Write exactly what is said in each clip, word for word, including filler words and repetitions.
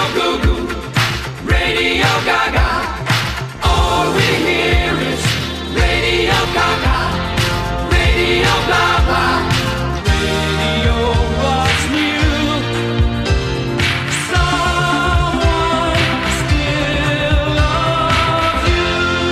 goo goo, Radio Gaga. All we hear is Radio Gaga, Radio blah blah. Radio was new. Someone still loves you.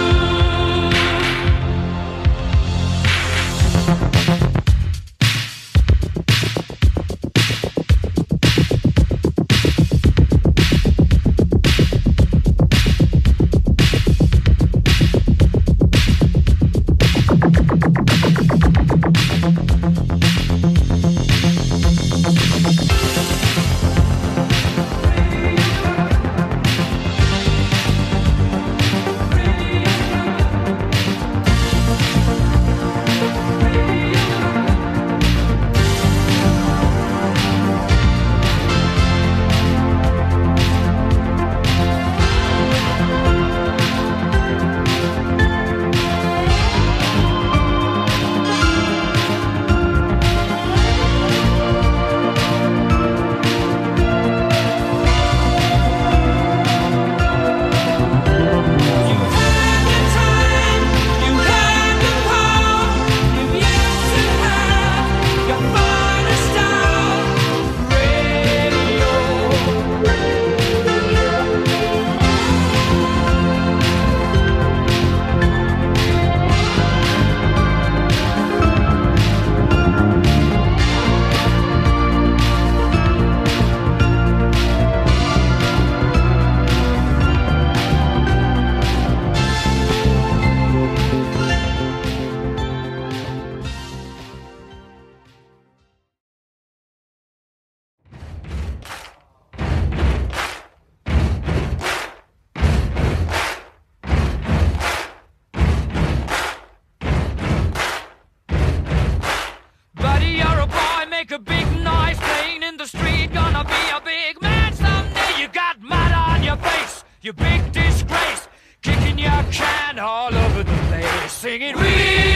Buddy, you're a boy, make a big noise playing in the street. Gonna be a big man someday. You got mud on your face, you big disgrace. Kicking your can all over the place, singing, we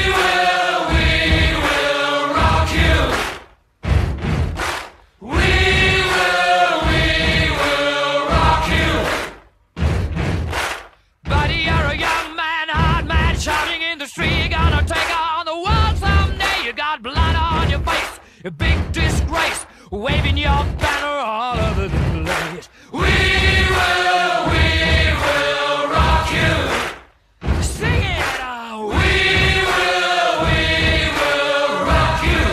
will, we will rock you. We will, we will rock you. Buddy, you're a young man, hard man, shouting in the street. Gonna take on the world someday. You got blood on your face, a big disgrace, waving your banner all over the place. We will, we will rock you. Sing it out. We will, we will rock you.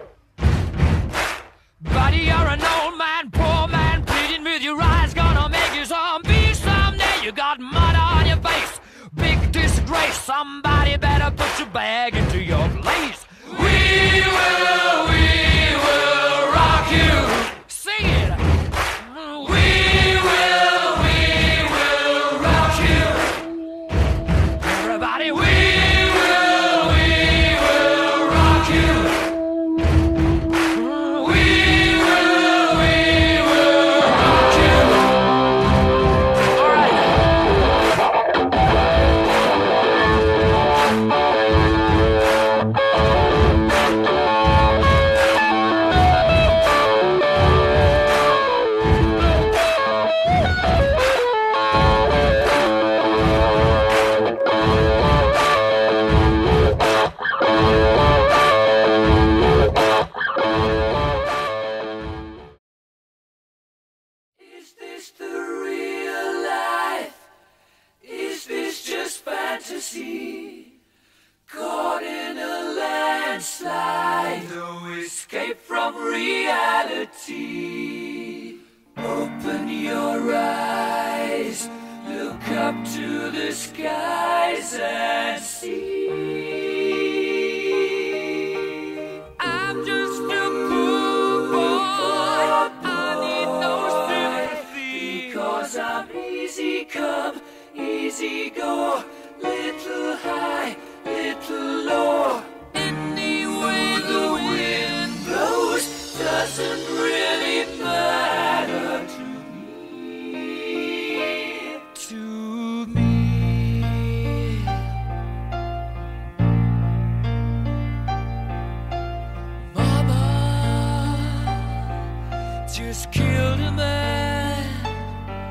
Buddy, you're an old man, poor man, pleading with your eyes. Gonna make you zombie someday. You got mud on your face, big disgrace. Somebody better put your bag into your place. We will, we will rock you. Sing it. We will, we will rock you. Everybody, we will, we will rock you. We will, we will rock you. All right. Is this the real life? Is this just fantasy? Caught in a landslide, no escape from reality. Open your eyes, look up to the skies and see. I'm just a poor boy, I need no sympathy, because I'm easy come, easy go, little high, little low. Any way the wind blows doesn't really matter to me, to me. Mama just killed a man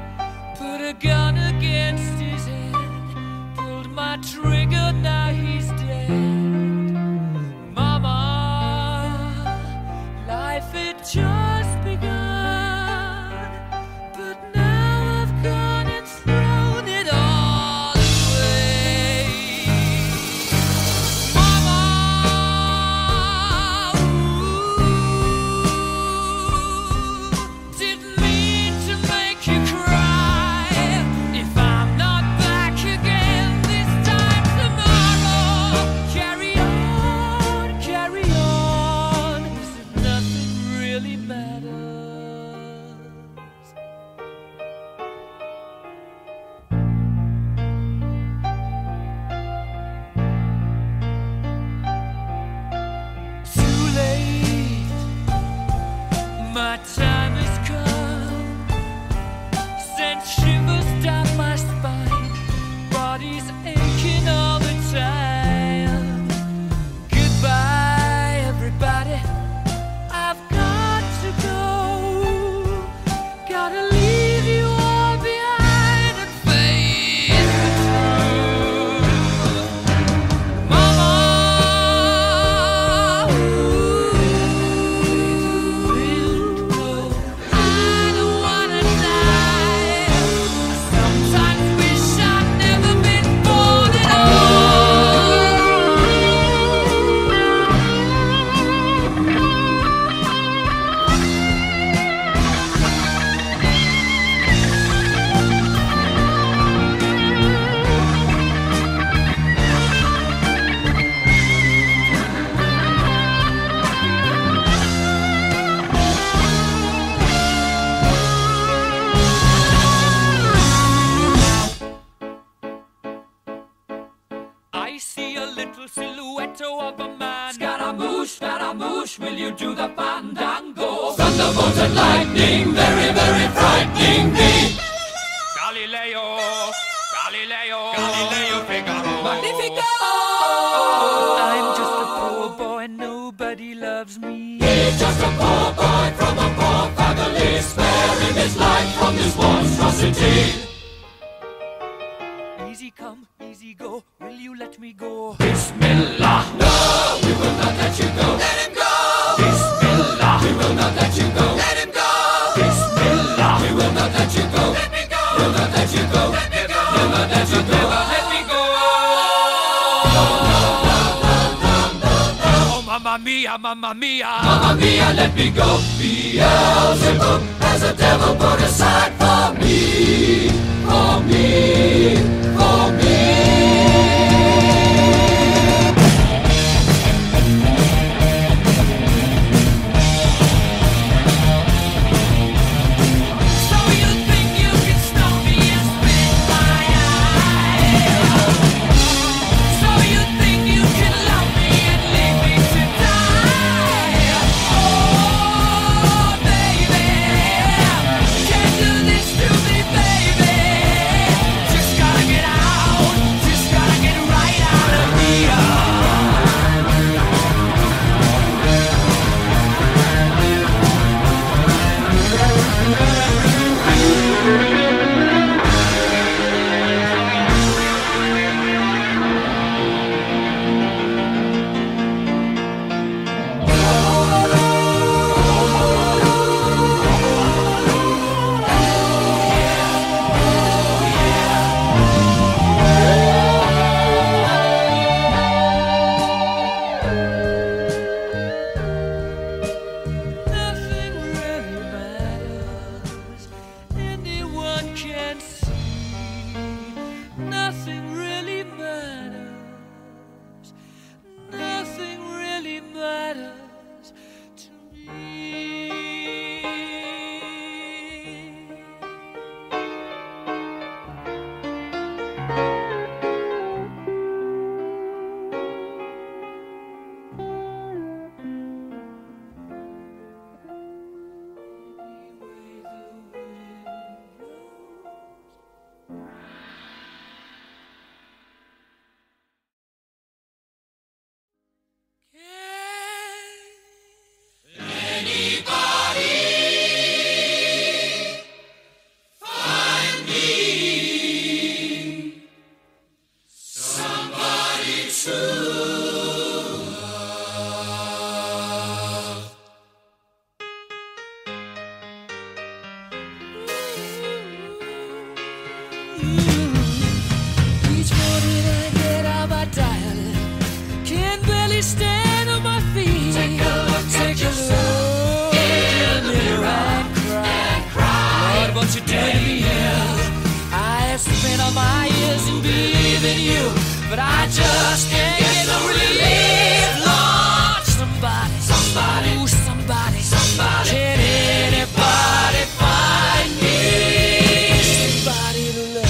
motto of a man. Scaramouche, Scaramouche, will you do the fandango? Thunderbolt and lightning, very, very frightening me. Galileo, Galileo, Galileo Figaro. Magnifico! I'm just a poor boy, nobody loves me. He's just a poor boy from a poor family, sparing his life from this monstrosity. Easy come, easy go, will you let me go? Bismillah, no, we will not let you go. Let him go. Bismillah, we will not let you go. Let him go. Bismillah, we will not let you go. Let me go. We'll not let you go. Let me go. We'll not let you go. Let me go. Oh, mamma mia, mamma mia. Mamma mia, let me go. Beelzebub has a devil put aside for me, for me, for me. Each morning I get out my diary, can barely stand on my feet. Take a look Take at a yourself look in the mirror and cry. and cry. Lord, what you doing to me? I have spent all my years in believing you, but I just can't get no relief. Lord, somebody, Somebody, ooh, somebody, somebody. can anybody find me? Somebody to love.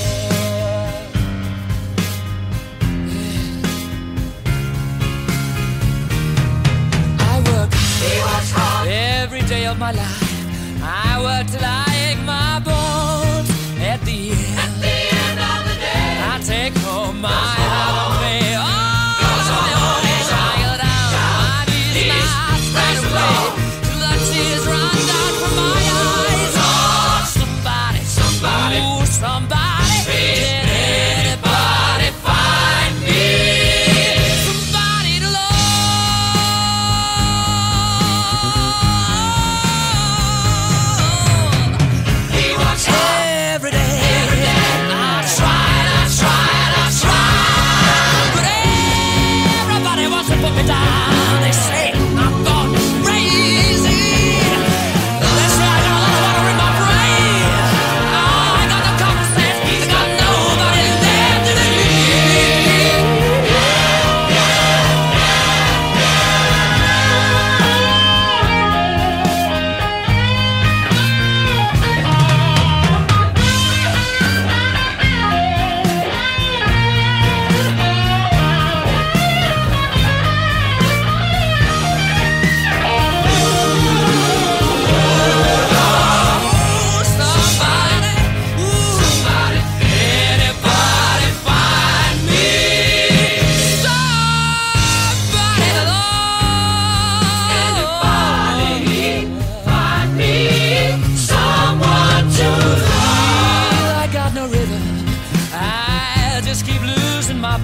I work He works hard. every day of my life. I work till I ache my bones. At the end, At the end of the day, I take home my half of me. Oh,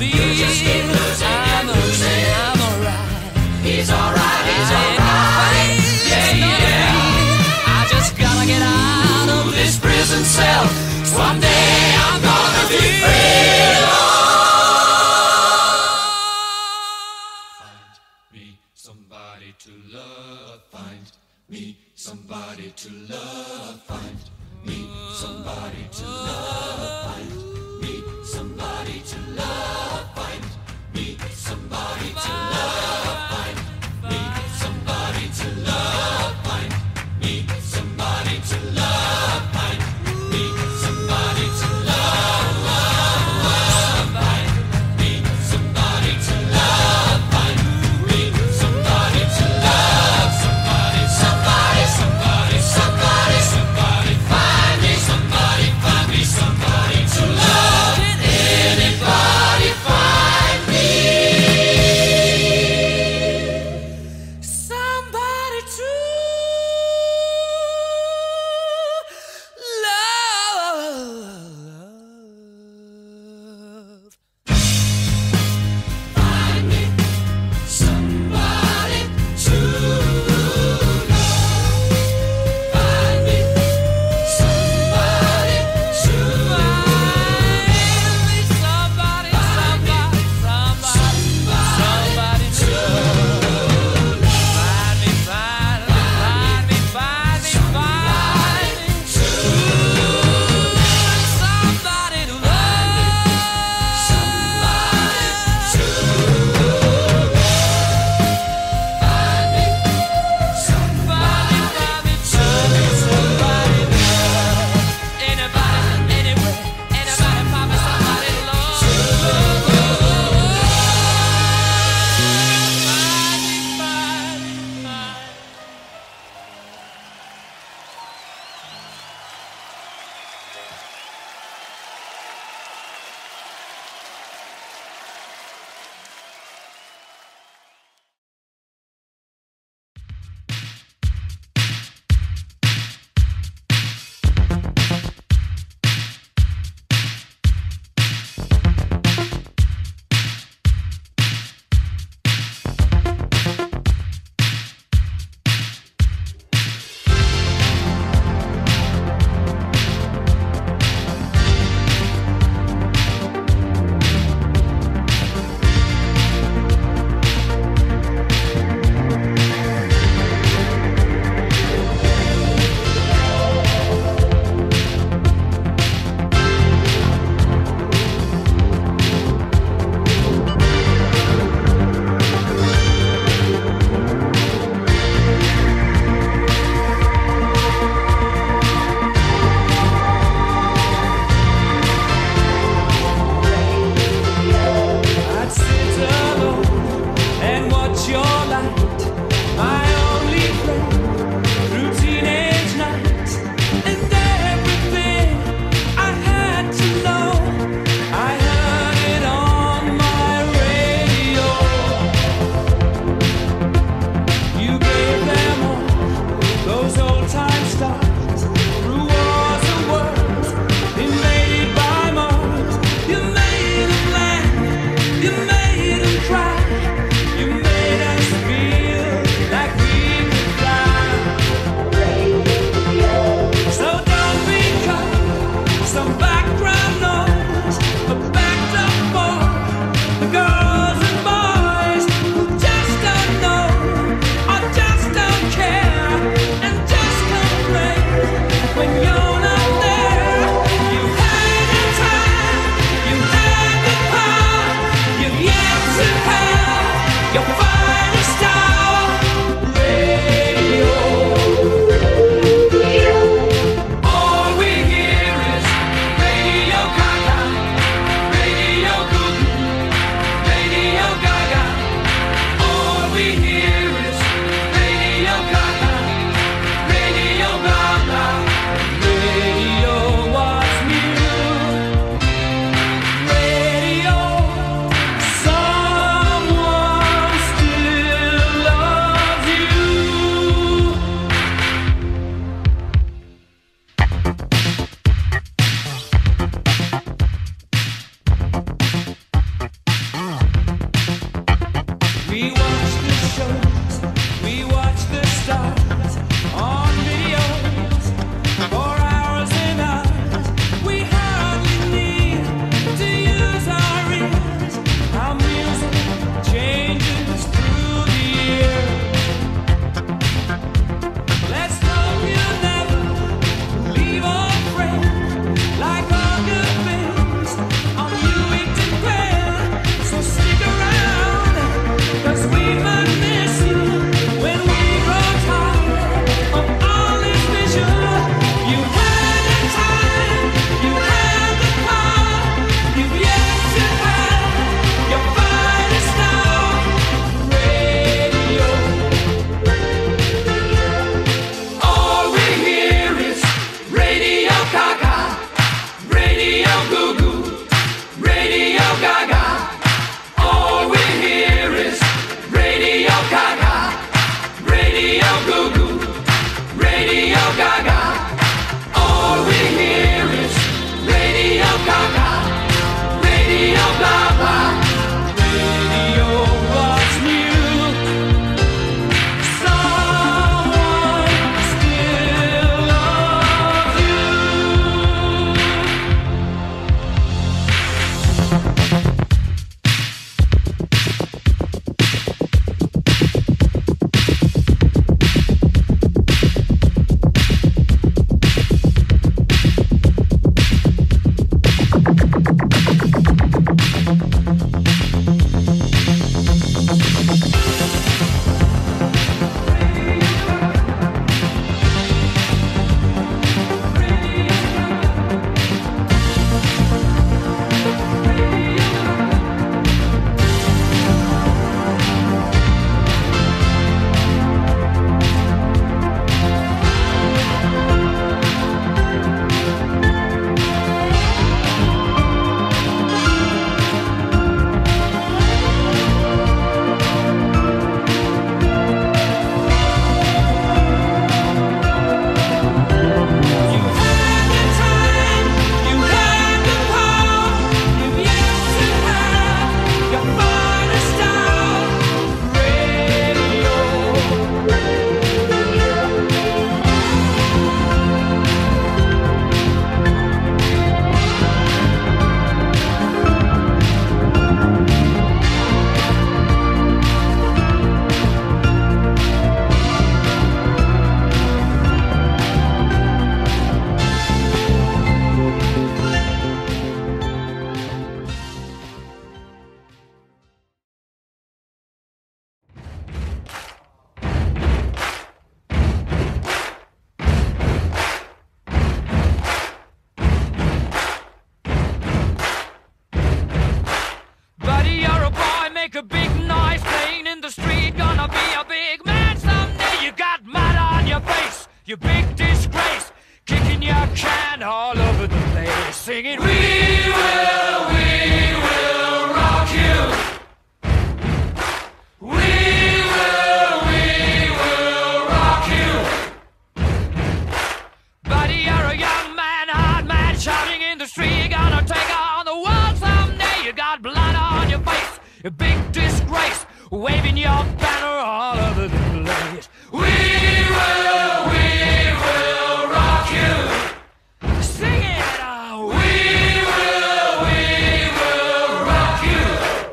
me. just keep losing and I'm losing. okay, I'm alright. He's alright, he's I ain't no alright. face, Yeah, no yeah. me. I just gotta get out of this prison cell. Someday I'm gonna be free. Find me somebody to love. Find me somebody to love. Find me somebody to love. Find me somebody to love. Find me somebody to love. Find me somebody to love. Find me somebody to love. Find me somebody to love. Find me somebody to love. Find me somebody to love. Somebody, somebody, somebody, somebody, somebody. Find me somebody, find me somebody. Gaga, Radio Gaga. Radio was new. Someone still loves you. Buddy, you're a boy, make a big noise playing in the street. Gonna be a big man someday. You got mud on your face, you big disgrace. Kicking your can all over the place, singing, We will, we will rock you. We will, we will rock you. Buddy, you're a young man, hard man, shouting in the street. You're gonna take on the world someday. You got blood on your face, a big disgrace, waving your banner all over the place. We will, we will rock you. Sing it, oh, We will, we will rock you.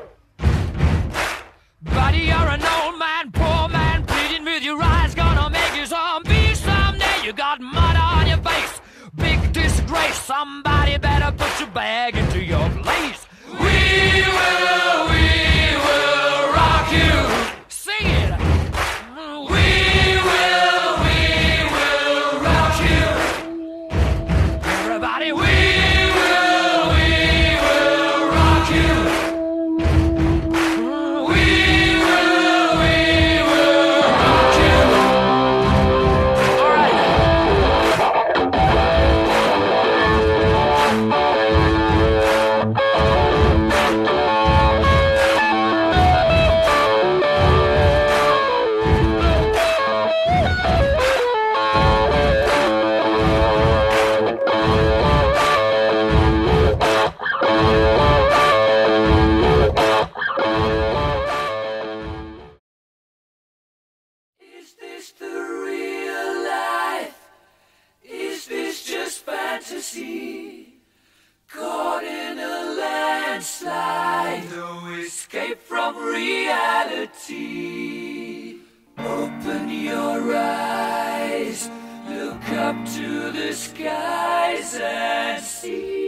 buddy, you're an old man, poor man, pleading with your eyes. Gonna make you zombie someday. You got mud on your face, big disgrace. Somebody better put your bag into your place. We will, we will rock you. Sing it. We will, we will rock you. Everybody, We will, we will rock you. We will, we will rock you. all right. Is this the real life? Is this just fantasy? Caught in a landslide, no escape from reality. Open your eyes, look up to the skies and see.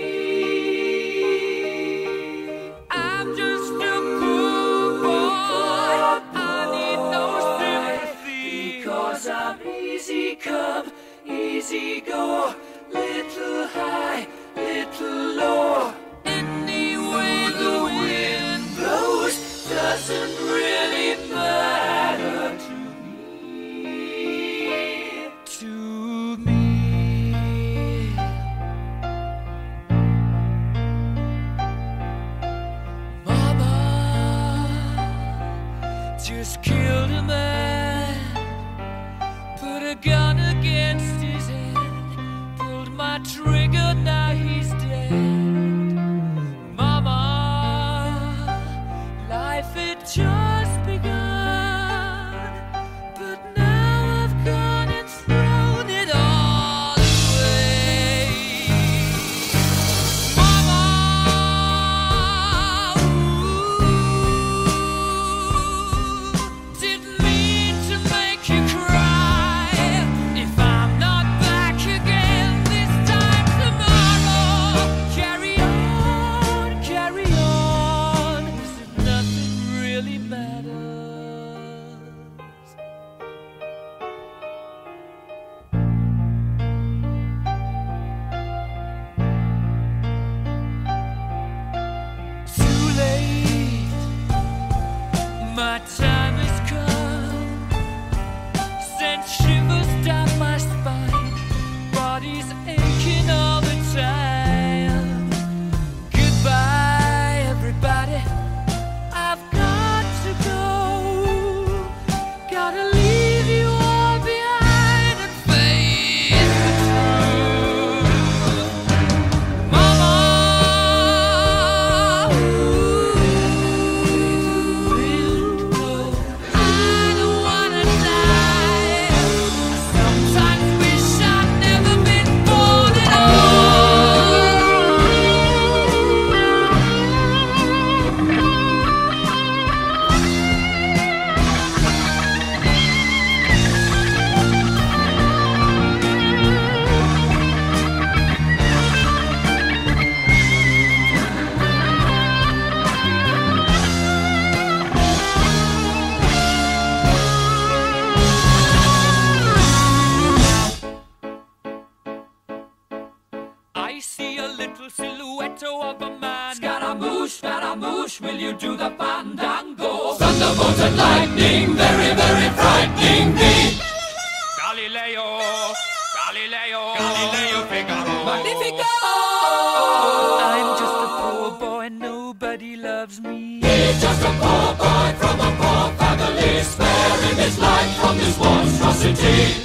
I'm just a poor boy. I need no sympathy. Because I'm easy come, easy go, little high, little low. Any way the wind Blows doesn't really matter to me. to me. Mama just killed a man, put a gun against his head, pulled my trigger, now he's dead. I see a little silhouette of a man. Scaramouche, Scaramouche, will you do the fandango? Thunderbolt and lightning, very, very frightening me. Galileo, Galileo, Galileo Figaro. Magnifico! I'm just a poor boy, nobody loves me. He's just a poor boy from a poor family, sparing his life from this monstrosity.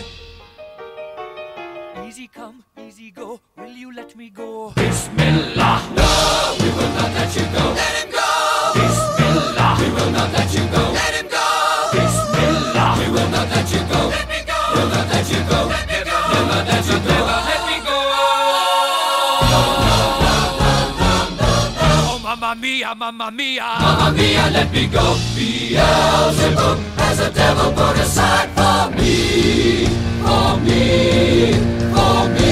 Easy come, easy go, will you let me go? Bismillah, no, we will not let you go. Let him go. Bismillah, we will not let you go. Let him go. Bismillah, we will not let you go. Let me go. We'll not let you go. Let me go. We'll not let you go. Never let me go. No, no, no, no, no, no, no. Oh, mamma mia, mamma mia. Mamma mia, let me go. Beelzebub has a devil put aside for me, for me, for me.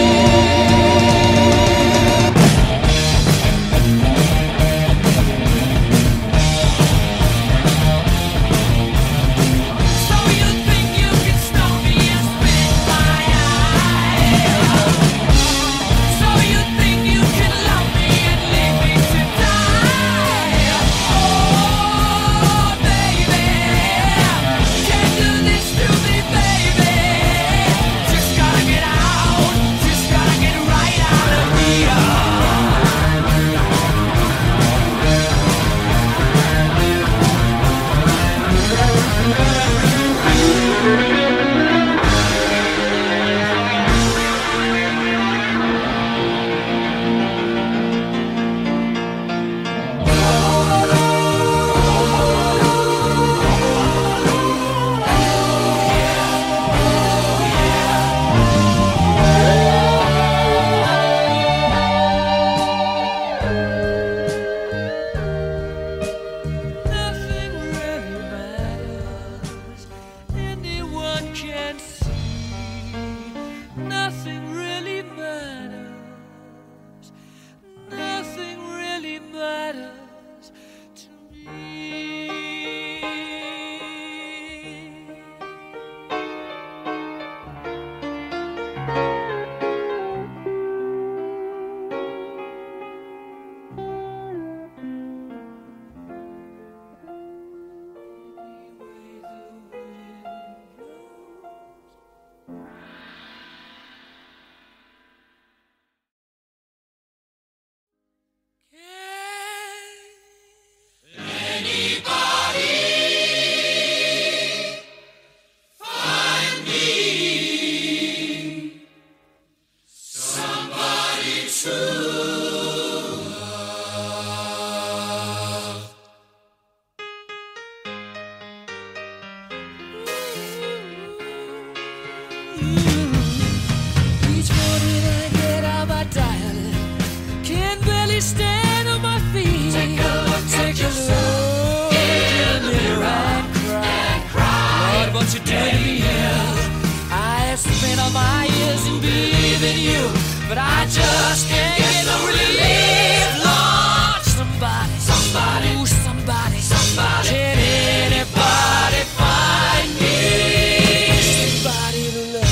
Each morning I get out my dial, can't barely stand on my feet. Take a look Take at a yourself look in the mirror and cry. cry. Lord, what you doing to me? I have spent all my years in believing you, but I just can't get no relief. Lord, somebody, Somebody. ooh, somebody, Somebody. can anybody find me somebody to love?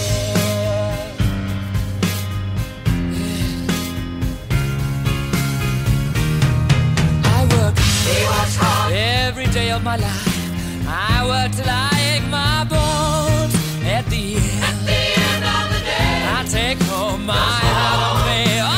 I work He works hard. every day of my life. I work till I ache my bones. At the end, At the end of the day, I take home my heart on me. Oh,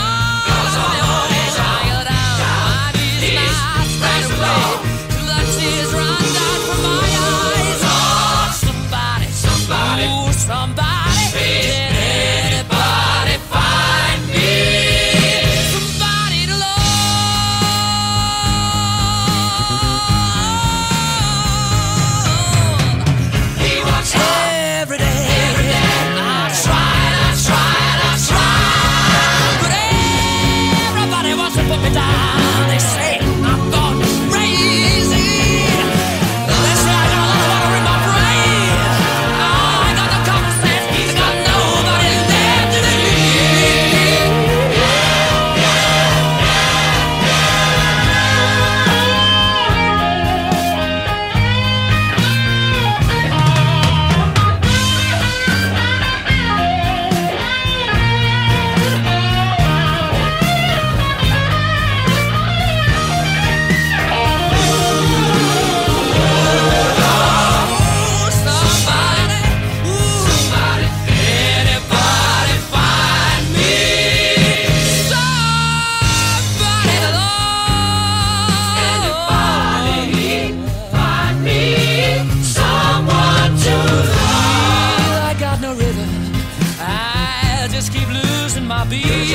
I go down, my knees not spread away till the tears run down from my eyes. Oh, somebody, Somebody. ooh, somebody, can anybody find me somebody to love?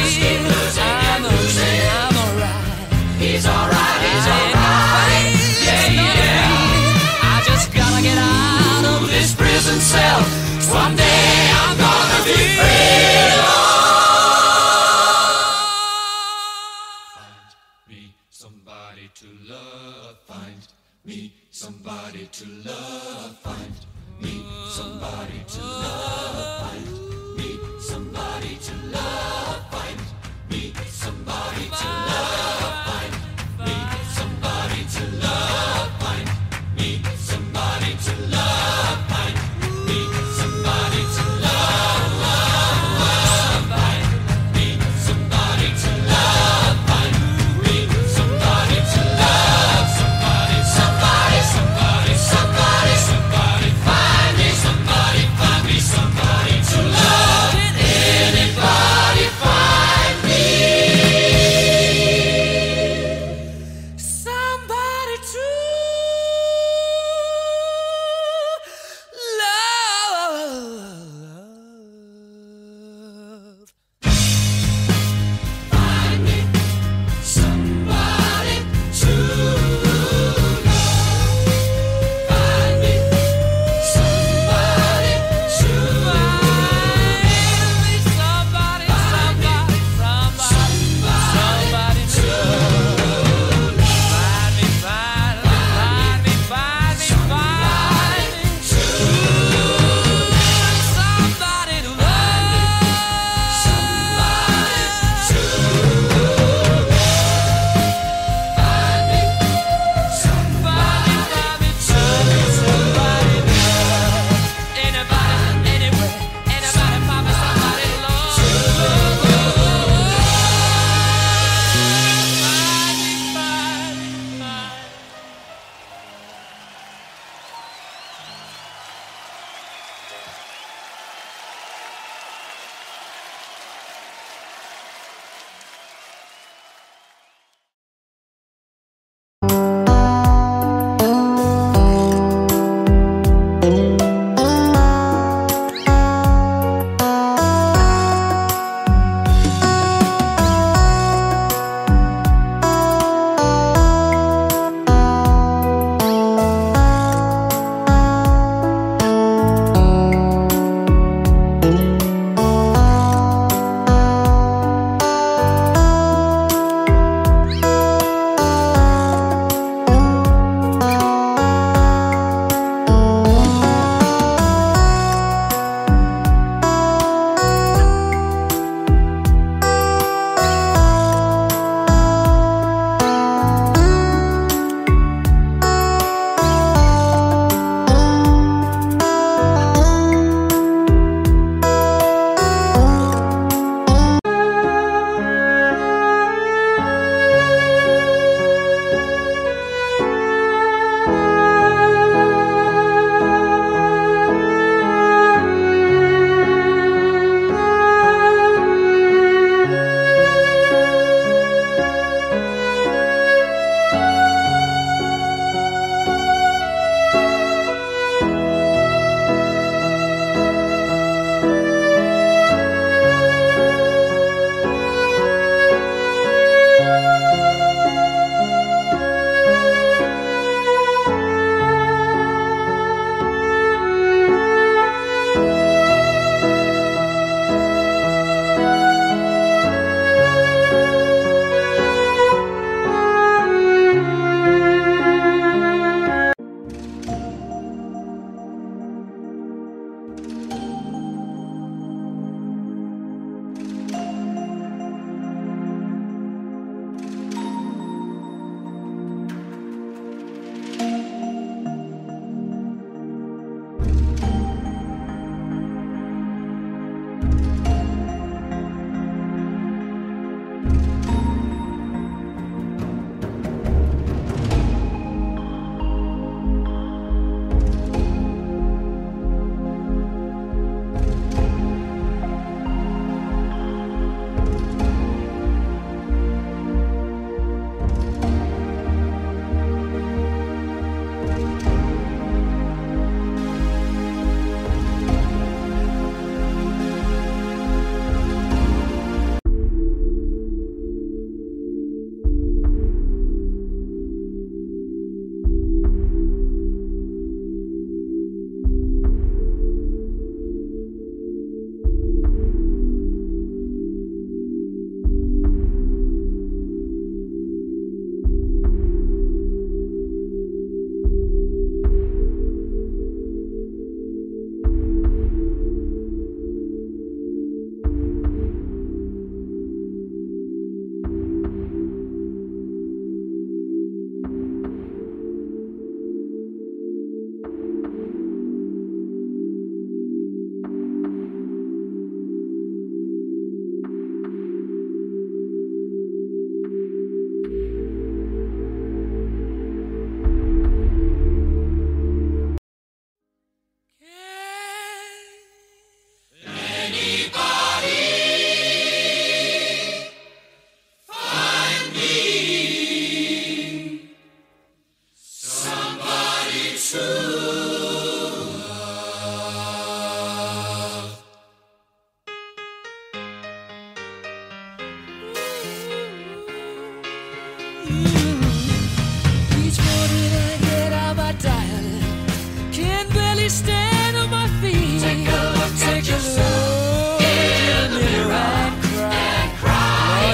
Just keep losing and losing. I'm alright. He's alright, he's alright. Yeah, yeah. I just gotta get out of this prison cell. Someday I'm gonna be free. Find me somebody to love. Find me somebody to love. Find me somebody to love. Find me somebody to love. Find me somebody to love. Find me somebody to love. Find me somebody to love. Find me somebody to love. Find me somebody to love. Find me somebody to love. Somebody, somebody, somebody, somebody, somebody. Find me somebody. Find me somebody.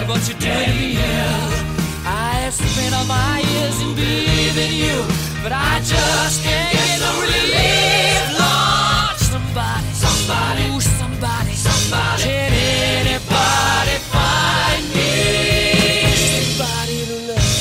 what you do to me. I have spent all my years in believing you, but I just can't get no relief. Lord, somebody, somebody, ooh, somebody, somebody. Can anybody find me somebody to love?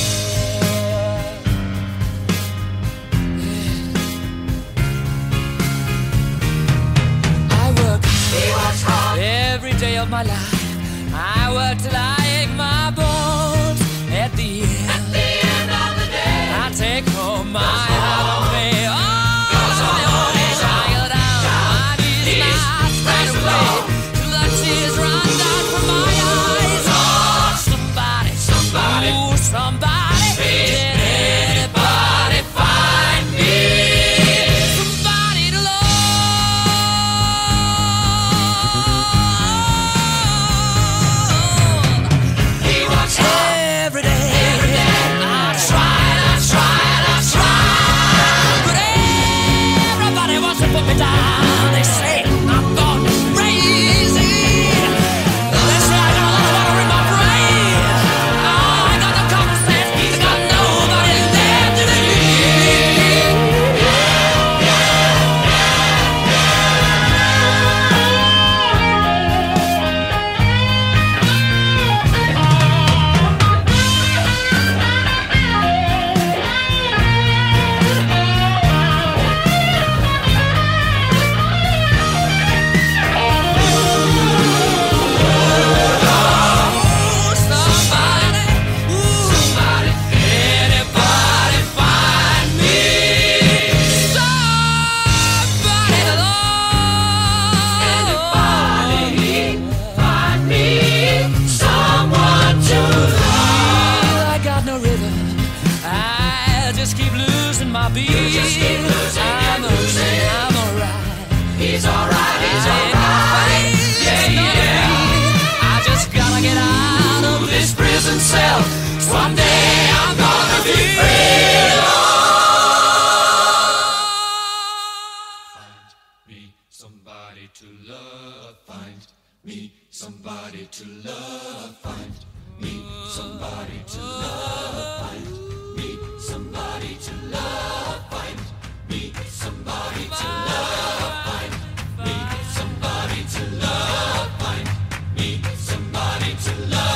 Yeah. I work, he works hard every day of my life. I work till I ache my bones. At the end, at the end of the day, I take home my heart of me. Oh, I go down, my knees not right away, till the tears run down from my eyes. Oh, somebody, somebody, ooh, somebody, can anybody find me somebody to love? He works hard every day. Every day. I tried, I tried, I tried, but everybody wants to put me down. They say I'm gone crazy. They say I got a lot of water in my brain. Oh, I got no common sense. I got nobody there to believe. Ooh, somebody, ooh, somebody, anybody find me somebody to love? Anybody find me someone to love? I got no rhythm. I just keep losing my beat. You just keep losing, I'm you're losing. okay, I'm alright. He's alright, he's I ain't alright. afraid, Yeah, it's not yeah. me. I just gotta get out of this prison cell. Someday I'm gonna be free. Find me somebody to love. Find me somebody to love. Find me somebody to love. Find me somebody to love. Find me somebody to love. Find me somebody to love. Find me somebody to love.